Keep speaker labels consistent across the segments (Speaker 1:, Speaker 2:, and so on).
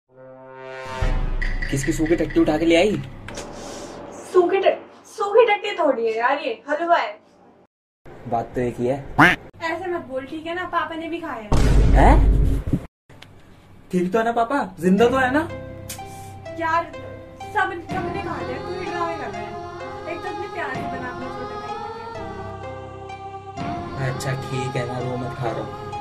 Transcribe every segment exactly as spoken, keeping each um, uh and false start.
Speaker 1: किसकी सूखी टट्टी उठा के ले आई?
Speaker 2: सूखी सूखी टट्टी थोड़ी है यार, ये हलवा है।
Speaker 1: बात तो एक ही है।
Speaker 2: ऐसे मत बोल, ठीक है ना? पापा ने भी खाया
Speaker 1: है। ठीक तो है ना पापा? जिंदा तो है ना?
Speaker 2: यार सब सबने खा लिया, तू ही ड्रामे कर रहा है। एक तो अपने प्यार से बना अपने छोटे भाई।
Speaker 1: अच्छा ठीक है ना, रो मत, खा रहा हूँ।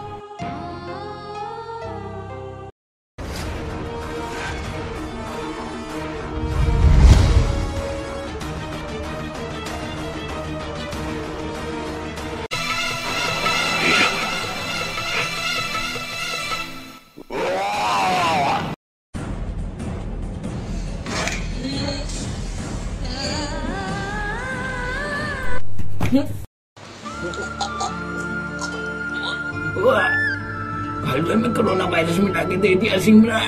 Speaker 3: हलवे में कोरोना वायरस मिला के दे दिया सिमरा।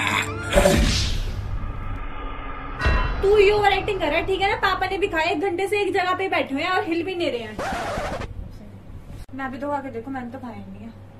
Speaker 2: तू ये ओवर एक्टिंग कर रहा है, ठीक है ना? पापा ने भी खाया, एक घंटे से एक जगह पे बैठे हुए हैं और हिल भी नहीं रहे हैं। मैं भी तो खा के देखो, मैंने तो खाया नहीं है।